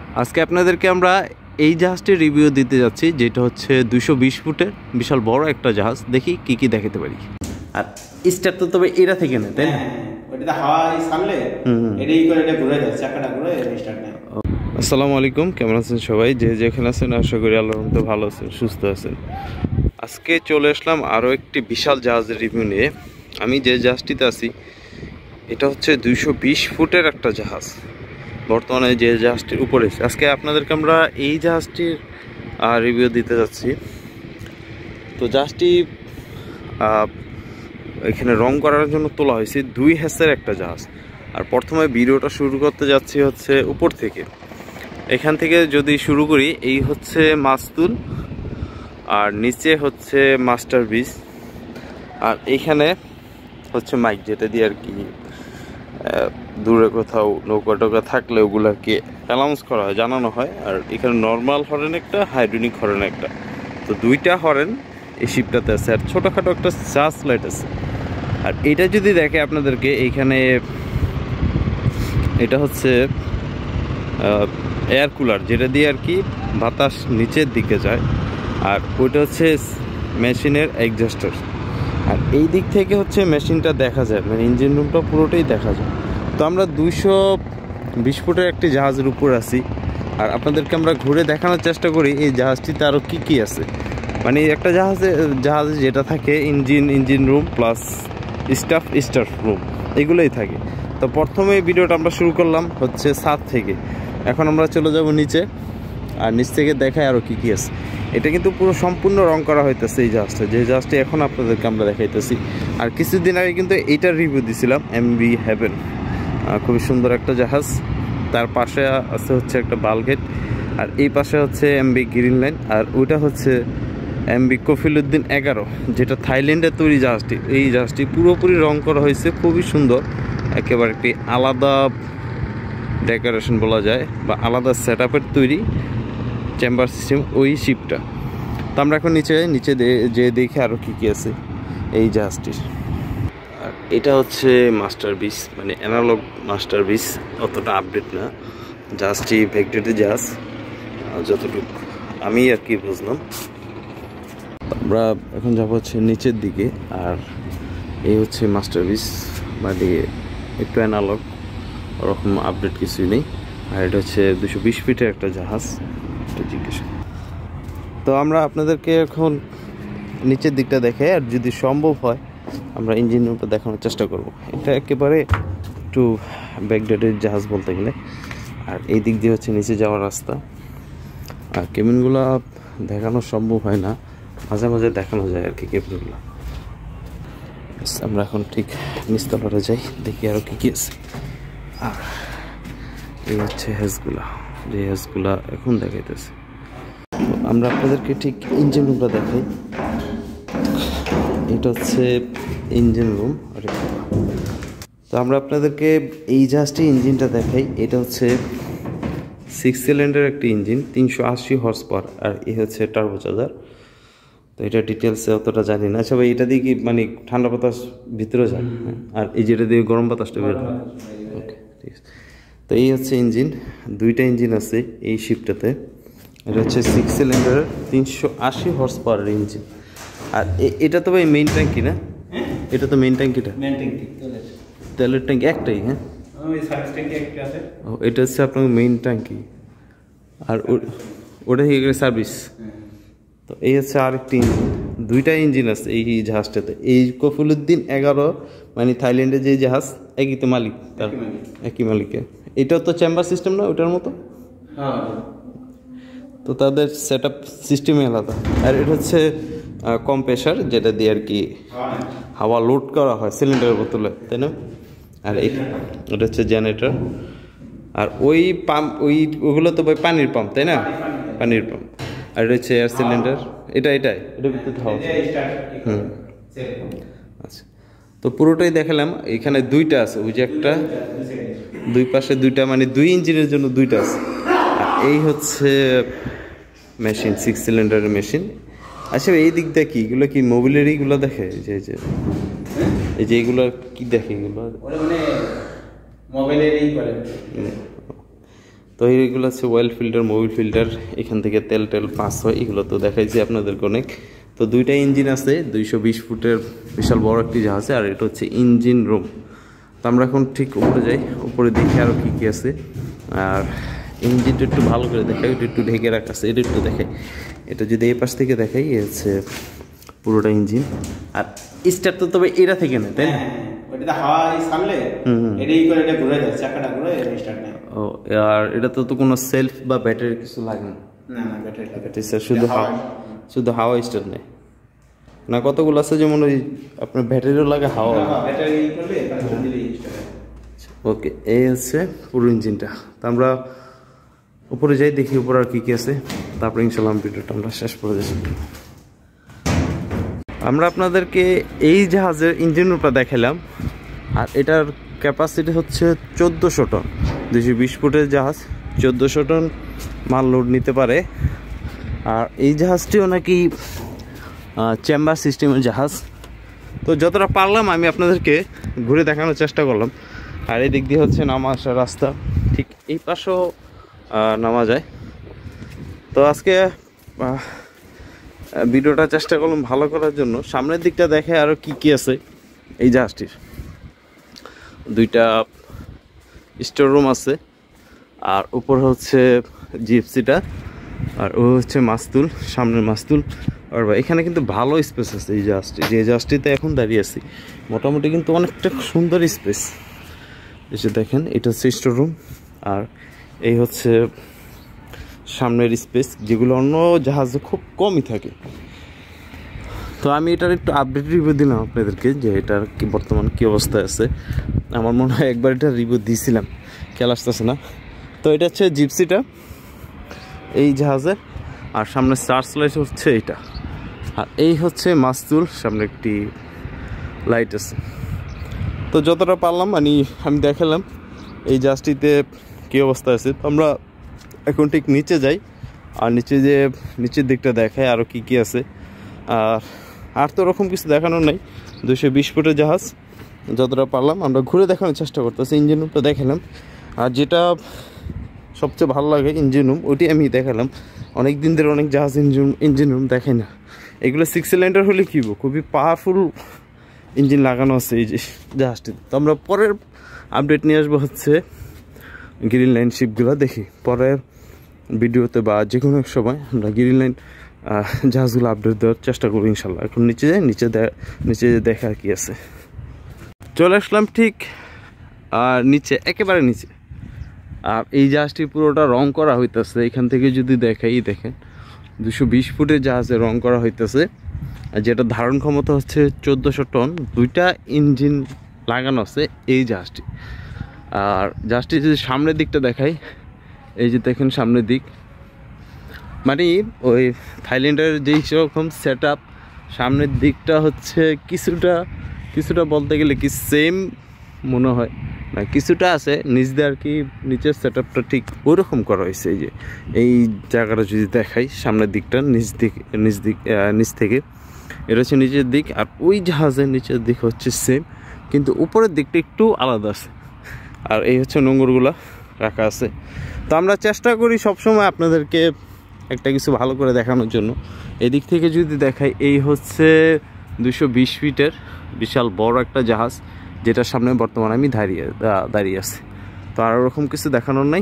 আজকে আপনাদেরকে আমরা এই জাহাজটির রিভিউ দিতে যাচ্ছি, যেটা হচ্ছে 220 ফুটের বিশাল বড় একটা জাহাজ। দেখি কি কি দেখাতে পারি। আর স্টার্ট তো তবে এটা থেকে না, তাই না? ওইটা হাওয়া ছাড়লে এটাই করে এটা ঘুরে যায়, চাকাটা ঘুরে স্টার্ট নেয়। আসসালামু আলাইকুম, কেমন আছেন সবাই? যে যেখানে আছেন আশা করি আল্লাহর রহমতে ভালো আছেন, সুস্থ আছেন। আজকে চলে আসলাম আরও একটি বিশাল জাহাজের রিভিউ নিয়ে। আমি যে জাহাজটিতে আছি এটা হচ্ছে 220 ফুটের একটা জাহাজ, বর্তমানে যে জাহাজটির উপরে। আজকে আপনাদেরকে আমরা এই জাহাজটির রিভিউ দিতে যাচ্ছি। তো জাহাজটি এখানে রং করার জন্য তোলা হয়েছে 2 হ্যাসের একটা জাহাজ। আর প্রথমে ভিডিওটা শুরু করতে যাচ্ছি হচ্ছে উপর থেকে। এখান থেকে যদি শুরু করি, এই হচ্ছে মাস্তুল, আর নিচে হচ্ছে মাস্টার বিচ, আর এইখানে হচ্ছে মাইক, যেটা দিয়ে আর কি দূরে কোথাও নৌকা টোকা থাকলে ওগুলো আর কি অ্যানাউন্স করা হয়, জানানো হয়। আর এখানে নর্মাল হরেন একটা, হাইড্রোনিক হরেন একটা, তো 2টা হরেন এই শিপটাতে আছে। আর ছোটোখাটো একটা চার্জ লাইট আছে। আর এটা যদি দেখে আপনাদেরকে, এইখানে এটা হচ্ছে এয়ার কুলার, যেটা দিয়ে আর কি বাতাস নিচের দিকে যায়। আর ওইটা হচ্ছে মেশিনের এক্সস্টার। আর এই দিক থেকে হচ্ছে মেশিনটা দেখা যায়, মানে ইঞ্জিন রুমটা পুরোটাই দেখা যায়। তো আমরা 220 ফুটের একটি জাহাজের উপর আছি। আর আপনাদেরকে আমরা ঘুরে দেখানোর চেষ্টা করি এই জাহাজটিতে আরও কী কী আছে। মানে একটা জাহাজে যেটা থাকে engine room plus staff room, এগুলোই থাকে। তো প্রথমে ভিডিওটা আমরা শুরু করলাম হচ্ছে ছাদ থেকে। এখন আমরা চলে যাব নিচে, আর নিচ থেকে দেখায় আরও কী কী আছে। এটা কিন্তু পুরো সম্পূর্ণ রং করা হইতেছে এই জাহাজটা, যে জাহাজটি এখন আপনাদেরকে আমরা দেখাইতেছি। আর কিছুদিন আগে কিন্তু এইটার রিভিউ দিছিলাম, এমবি হেভেন, খুবই সুন্দর একটা জাহাজ। তার পাশে আছে হচ্ছে একটা বালগেট, আর এই পাশে হচ্ছে এমবি গ্রিন লাইন, আর ওইটা হচ্ছে এমবি কফিলউদ্দিন 11, যেটা থাইল্যান্ডের তৈরি জাহাজটি। এই জাহাজটি পুরোপুরি রং করা হয়েছে, খুবই সুন্দর, একেবারে একটি আলাদা ডেকোরেশন বলা যায়, বা আলাদা সেট আপের তৈরি চেম্বার সিস্টেম ওই শিপটা। তো আমরা এখন নিচে যে দেখে আরও কী কী আছে এই জাহাজটির। আর এটা হচ্ছে মাস্টার বিচ, মানে অ্যানালগ মাস্টার বিচ, অতটা আপডেট না। জাহাজটি ভেক্টরের জাহাজ, যতটুকু আমি আর কি বুঝলাম। আমরা এখন যাবো হচ্ছে নিচের দিকে। আর এই হচ্ছে মাস্টার বিচ, মানে একটু অ্যানালগ, ওরকম আপডেট কিছুই নেই। আর এটা হচ্ছে 220 ফিটের একটা জাহাজ, এটা জিজ্ঞেস। তো আমরা আপনাদেরকে এখন নিচের দিকটা দেখে, আর যদি সম্ভব হয় আমরা ইঞ্জিন রুমটা দেখানোর চেষ্টা করব। এটা একেবারে একটু ব্যাকডেটেড জাহাজ বলতে গেলে। আর এই দিক দিয়ে হচ্ছে নিচে যাওয়ার রাস্তা। আর কেবিনগুলো দেখানো সম্ভব হয় না, মাঝে মাঝে দেখানো যায় আর কি কেবিনগুলো। আমরা এখন ঠিক নিচতলাটা যাই, দেখি আরও কী কী আছে। আর এই হচ্ছে হ্যাজগুলা, যে হ্যাজগুলা এখন দেখাইতেছে। আমরা আপনাদেরকে ঠিক ইঞ্জিন রুমটা দেখাই। এটা হচ্ছে ইঞ্জিন রুম। তো আমরা আপনাদেরকে এই জাহাজটি ইঞ্জিনটা দেখাই। এটা হচ্ছে 6 সিলিন্ডার একটি ইঞ্জিন, 380 হর্স পাওয়ার, আর এই হচ্ছে টার্বোচার্জার। তো এটা ডিটেলসে অতটা জানি না। আচ্ছা ভাই, এটা দিয়ে কি মানে ঠান্ডা বাতাস ভিতরে যায়? আর এই যেটা দিয়ে গরম বাতাসটা বের হয়? ওকে, ঠিক আছে। তো এই হচ্ছে ইঞ্জিন, 2টা ইঞ্জিন আছে এই শিপটাতে। এটা হচ্ছে 6 সিলিন্ডারের 380 হর্স পাওয়ারের ইঞ্জিন। আর এটা তো ভাই মেইন ট্যাঙ্কি না? এটা তো মেইন ট্যাঙ্কিটা, তেলের ট্যাঙ্কি একটাই। হ্যাঁ, এটা হচ্ছে আপনার মেইন ট্যাঙ্কি, আর ওটা হয়ে গেলে সার্ভিস। তো এই হচ্ছে আরেকটি ইঞ্জিন, 2টা ইঞ্জিন আছে এই জাহাজটাতে। এই কফিলউদ্দিন 11, মানে থাইল্যান্ডের যে জাহাজ, একই তো মালিক, তার একই মালিকের। এটাও তো চেম্বার সিস্টেম না ওটার মতো? তো তাদের সেট আপ সিস্টেমই আলাদা। আর এটা হচ্ছে কম্প্রেসার, যেটা দিয়ে আর কি হাওয়া লোড করা হয় সিলিন্ডারের বোতলে, তাই না? আর এটা হচ্ছে জেনারেটর। আর ওই পাম্প, ওগুলো তো পানির পাম্প, তাই না? পানির পাম্প। আর এটা হচ্ছে এয়ার সিলিন্ডার। এটার ভিতরে হাওয়া। আচ্ছা, তো পুরোটাই দেখালাম। এখানে 2টা আছে, ওই যে একটা, 2 পাশে 2টা, মানে 2 ইঞ্জিনের জন্য 2টা আছে। আর এই হচ্ছে মেশিন, 6 সিলিন্ডারের মেশিন। আচ্ছা, এই দিক দিয়ে কি এগুলো, কি মোবিলের এইগুলো দেখে? এই যে এগুলো কি দেখে? এগুলো তো এইগুলো হচ্ছে অয়েল ফিল্টার, মোবিল ফিল্টার, এখান থেকে তেল পাস হয়, এগুলো তো দেখাইছি আপনাদেরকে অনেক। তো দুইটা ইঞ্জিন আছে, 220 ফুটের বিশাল বড় একটি জাহাজ, আর এটা হচ্ছে ইঞ্জিন রুম। তো আমরা এখন ঠিক উপরে যাই, উপরে দেখি আরও কী কী আছে। আর ইঞ্জিনটা একটু ভালো করে দেখাই, এটা একটু ঢেকে রাখা আছে, এটা একটু দেখাই। এটা যদি এই পাশ থেকে দেখাই, এ হচ্ছে পুরোটা ইঞ্জিন। আর স্টার্ট তো তবে এটা থেকে না, তাই না? ওটাতে হাওয়া ছাড়লে এটাই করে এটা ঘুরে যায়, চাকাটা ঘুরে স্টার্ট নেয়। ও, আর এটা তো কোনো সেলফ বা ব্যাটারি কিছু লাগে না? না না, ব্যাটারি লাগে, শুধু হাওয়া স্টার্ট নেয় না। কতগুলো আছে যেমন ওই আপনার ব্যাটারিও লাগে, হাওয়া ব্যাটারি করলে ওকে। এই হচ্ছে পুরো ইঞ্জিনটা। তো আমরা উপরে যাই, দেখি উপরে আর কী কী আছে, তারপরে ইনশাল্লাহ ভিডিওটা আমরা শেষ করে দিচ্ছি। আমরা আপনাদেরকে এই জাহাজের ইঞ্জিন রুমটা দেখালাম, আর এটার ক্যাপাসিটি হচ্ছে 1400 টন। 220 ফুটের জাহাজ, 1400 টন মাল লোড নিতে পারে। আর এই জাহাজটিও নাকি চেম্বার সিস্টেমের জাহাজ। তো যতটা পারলাম আমি আপনাদেরকে ঘুরে দেখানোর চেষ্টা করলাম। আর এই দিক দিয়ে হচ্ছে নামা আসার রাস্তা, ঠিক এই পাশেও নামা যায়। তো আজকে ভিডিওটা চেষ্টা করলাম ভালো করার জন্য। সামনের দিকটা দেখে আরও কি কি আছে এই জাহাজটির। দুইটা স্টোর রুম আছে, আর উপরে হচ্ছে জিপসিটা, আর ও হচ্ছে মাস্তুল, সামনের মাস্তুল। আর এখানে কিন্তু ভালো স্পেস আছে এই জাহাজটি, যে জাহাজটিতে এখন দাঁড়িয়ে আছি মোটামুটি কিন্তু অনেকটা সুন্দর স্পেস। এসে দেখেন, এটা হচ্ছে স্টোর রুম, আর এই হচ্ছে সামনের স্পেস, যেগুলো অন্য জাহাজে খুব কমই থাকে। তো আমি এটার একটু আপডেট রিভিউ দিলাম আপনাদেরকে, যে এটার কি বর্তমান কী অবস্থায় আছে। আমার মনে হয় একবার এটা রিভিউ দিয়েছিলাম, খেয়াল আসতেছে না। তো এটা হচ্ছে জিপসিটা এই জাহাজের, আর সামনে সার্চ লাইট হচ্ছে এইটা, আর এই হচ্ছে মাস্তুল, সামনে একটি লাইট আছে। তো যতটা পারলাম মানে আমি দেখালাম এই জাহাজটিতে কী অবস্থা আছে। তো আমরা এখন ঠিক নিচে যাই, আর নিচের দিকটা দেখায় আরও কী কী আছে। আর তো ওরকম কিছু দেখানোর নাই, 220 ফুটের জাহাজ। যতটা পারলাম আমরা ঘুরে দেখানোর চেষ্টা করতেছি। ইঞ্জিন রুমটা দেখালাম, আর যেটা সবচেয়ে ভালো লাগে ইঞ্জিন রুম, ওটি আমি দেখালাম। অনেক দিন ধরে অনেক জাহাজ ইঞ্জিন রুম দেখাই না। এগুলো 6 সিলিন্ডার হলে কী খুবই পাওয়ারফুল ইঞ্জিন লাগানো আছে এই যে জাহাজটিতে। তো আমরা পরের আপডেট নিয়ে আসবো হচ্ছে গ্রিন লাইন শিপগুলো। দেখি পরের ভিডিওতে বা যে কোনো এক সময় আমরা গ্রিন লাইন জাহাজগুলো আপডেট দেওয়ার চেষ্টা করবো ইনশাল্লাহ। এখন নিচে যাই, নিচে দেখা কি আছে। চলে আসলাম ঠিক নিচে, একেবারে নিচে। আর এই জাহাজটি পুরোটা রং করা হইতেছে। এখান থেকে যদি দেখাই, দেখেন 220 ফুটের জাহাজে রং করা হইতেছে, আর যেটা ধারণ ক্ষমতা হচ্ছে 1400 টন। দুইটা ইঞ্জিন লাগানো আছে এই জাহাজটি। আর জাহাজটি যদি সামনের দিকটা দেখাই, এই যে দেখেন সামনের দিক, মানে ওই থাইল্যান্ডের যেই সেরকম সেট আপ, সামনের দিকটা হচ্ছে কিছুটা বলতে গেলে কি সেম মনে হয় না, কিছুটা আছে নিচ দিয়ে আর কি। নিচের সেট আপটা ঠিক ওইরকম করা হয়েছে। এই যে এই জায়গাটা যদি দেখাই, সামনের দিকটা নিচ থেকে এটা হচ্ছে নিচের দিক, আর ওই জাহাজের নিচের দিক হচ্ছে সেম, কিন্তু উপরের দিকটা একটু আলাদা আছে। আর এই হচ্ছে নোংরগুলা রাখা আছে। তো আমরা চেষ্টা করি সবসময় আপনাদেরকে একটা কিছু ভালো করে দেখানোর জন্য। এদিক থেকে যদি দেখাই, এই হচ্ছে 220 ফিটের বিশাল বড় একটা জাহাজ, যেটার সামনে বর্তমানে আমি দাঁড়িয়ে আছি। তো আর ওরকম কিছু দেখানোর নাই।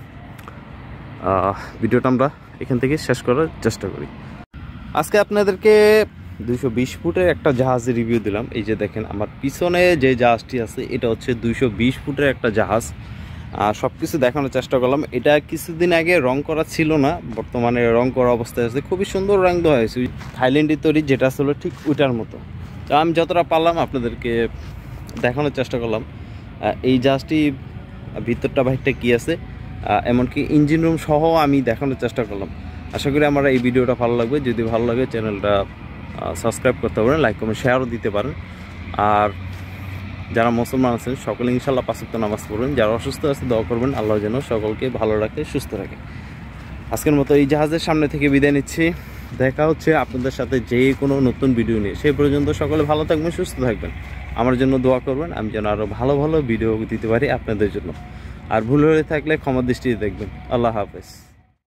ভিডিওটা আমরা এখান থেকে শেষ করার চেষ্টা করি। আজকে আপনাদেরকে 220 ফুটের একটা জাহাজের রিভিউ দিলাম। এই যে দেখেন আমার পিছনে যে জাহাজটি আছে, এটা হচ্ছে 220 ফুটের একটা জাহাজ। সব কিছু দেখানোর চেষ্টা করলাম। এটা কিছুদিন আগে রং করা ছিল না, বর্তমানে রং করা অবস্থায় আছে। খুবই সুন্দর রং দেওয়া হয়েছে, থাইল্যান্ডের তৈরি যেটা ছিল ঠিক ওইটার মতো। তো আমি যতটা পারলাম আপনাদেরকে দেখানোর চেষ্টা করলাম। এই জাহাজটি ভিতরটা বাহিরটা কী আছে, এমনকি ইঞ্জিন রুম সহ আমি দেখানোর চেষ্টা করলাম। আশা করি আমার এই ভিডিওটা ভালো লাগবে। যদি ভালো লাগে চ্যানেলটা সাবস্ক্রাইব করতে পারেন, লাইক কমেন্ট শেয়ারও দিতে পারেন। আর যারা মুসলমান আছেন সকলে ইনশাল্লাহ 5 ওয়াক্ত নামাজ পড়বেন। যারা অসুস্থ আছে দোয়া করবেন, আল্লাহ যেন সকলকে ভালো রাখে, সুস্থ রাখে। আজকের মতো এই জাহাজের সামনে থেকে বিদায় নিচ্ছি। দেখা হচ্ছে আপনাদের সাথে যে কোনো নতুন ভিডিও নিয়ে। সেই পর্যন্ত সকলে ভালো থাকবেন, সুস্থ থাকবেন। আমার জন্য দোয়া করবেন, আমি যেন আরও ভালো ভিডিও দিতে পারি আপনাদের জন্য। আর ভুল হয়ে থাকলে ক্ষমা দৃষ্টিতে দেখবেন। আল্লাহ হাফেজ।